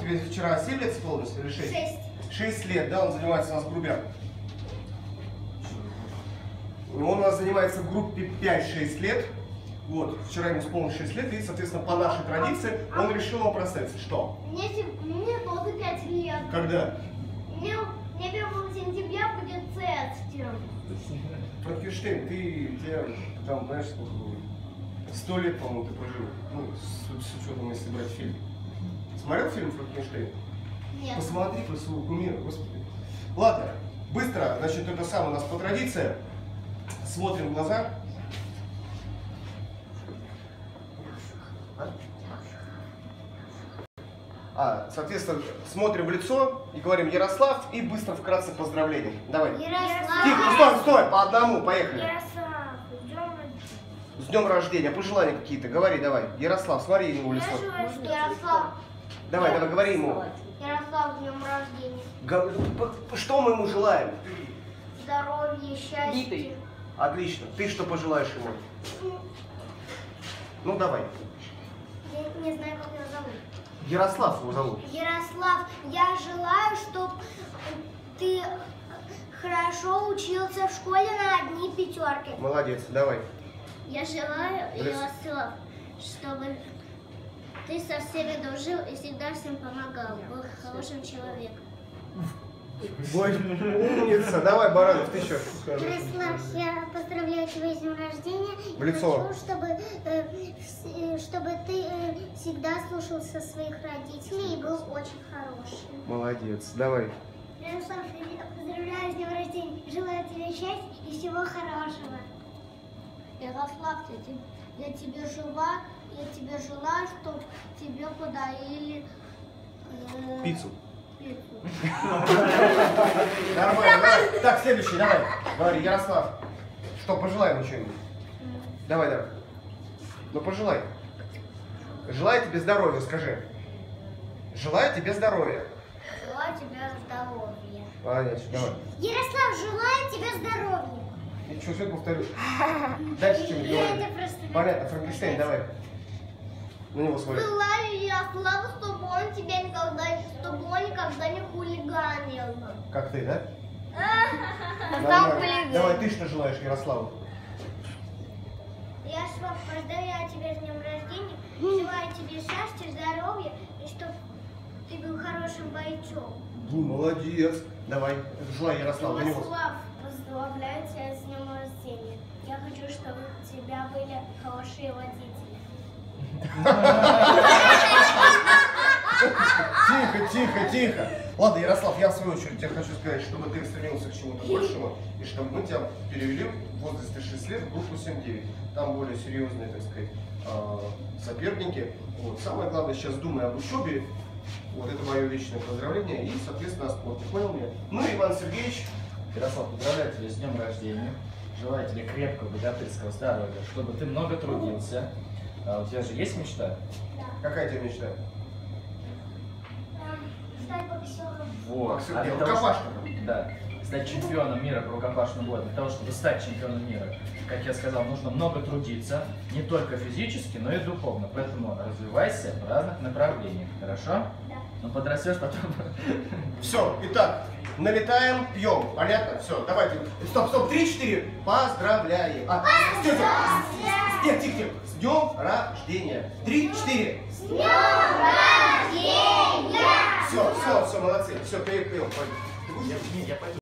тебе вчера 7 лет исполнилось или 6? 6 лет, да, он занимается у нас в группе. Он у нас занимается в группе 5-6 лет. Вот, вчера ему исполнилось 6 лет, и, соответственно, по нашей традиции он решил вам проставиться. Что? Мне тоже 5 лет. Когда? Мне 1 сентября будет цестер. Франкенштейн, тебе там, знаешь, сколько было? 100 лет, по-моему, ты прожил. Ну, с учетом, если брать фильм. Смотрел фильм Франкенштейн? Нет. Посмотри про своего кумира, господи. Ладно, быстро, значит, это самое у нас по традиции. Смотрим в глаза. Соответственно, смотрим в лицо и говорим Ярослав и быстро вкратце поздравления. Давай. Ярослав. Тихо, стой, по одному, поехали. Ярослав, С днем рождения, пожелания какие-то, говори, давай. Ярослав, смотри ему в лицо. Ярослав. Давай, говори ему. Ярослав, с днем рождения. Что мы ему желаем? Здоровья, счастья. Отлично. Ты что пожелаешь ему? Ну, давай. Я не знаю, как его зовут. Ярослав его зовут. Ярослав, я желаю, чтобы ты хорошо учился в школе на 1 пятерке. Молодец, давай. Я желаю, Ярослав, чтобы ты со всеми дружил и всегда всем помогал. Был хорошим человеком. Ой, умница. Давай, Баранов, ты еще. Ярослав, я поздравляю тебя с днем рождения. В лицо. Хочу, чтобы ты всегда слушался своих родителей и был очень хорошим. Молодец, давай. Ярослав, я поздравляю с днем рождения. Желаю тебе счастья и всего хорошего. Ярослав, я тебе желаю, чтобы тебе подарили Пиццу. пиццу. Нормально. Так, следующий, давай. Говори, Ярослав. Что, пожелай ему что-нибудь? Давай. Ну, пожелай. Желаю тебе здоровья, скажи. Желаю тебе здоровья. Желаю тебе здоровья. Понятно, давай. Ярослав, желаю тебе здоровья. Ничего, все повторю. Дальше что-нибудь говори. Понятно, Франкенштейн, давай. На него смотри. Желаю Ярославу, чтобы он никогда не хулиганил. Как ты, да? Сам Нормально. хулиган. Давай, ты что желаешь Ярославу? Ярослав, поздравляю тебя с днем рождения. Желаю тебе счастья, здоровья и чтобы ты был хорошим бойцом. Ну, молодец. Давай, желай Ярославу. На него. Ярослав, поздравляю тебя с днем рождения. Я хочу, чтобы у тебя были хорошие водители. Тихо. Ладно, Ярослав, я в свою очередь тебе хочу сказать, чтобы ты стремился к чему-то большему, и чтобы мы тебя перевели в возрасте 6 лет в группу 7-9. Там более серьезные, так сказать, соперники. Вот. Самое главное, сейчас думай об учебе. Вот это мое личное поздравление и, соответственно, о спорте. Понял меня? Ну, Иван Сергеевич. Ярослав, поздравляю тебя с днем рождения. Желаю тебе крепкого, богатырского здоровья, чтобы ты много трудился. А у тебя же есть мечта? Какая у тебя мечта? Стать боксером. Вот. Боксер, А для нет, того, рукопашным. да, стать чемпионом мира по рукопашному бою. Для того, чтобы стать чемпионом мира, как я сказал, нужно много трудиться, не только физически, но и духовно. Поэтому развивайся в разных направлениях, хорошо? Да. Ну, подрастешь потом. Все, итак, налетаем, пьем. Понятно? Все, давайте. Стоп, 3-4. Поздравляем. Тихо. С днем рождения. 3-4. С днем рождения! Все, молодцы. Все, пьем. Я пойду.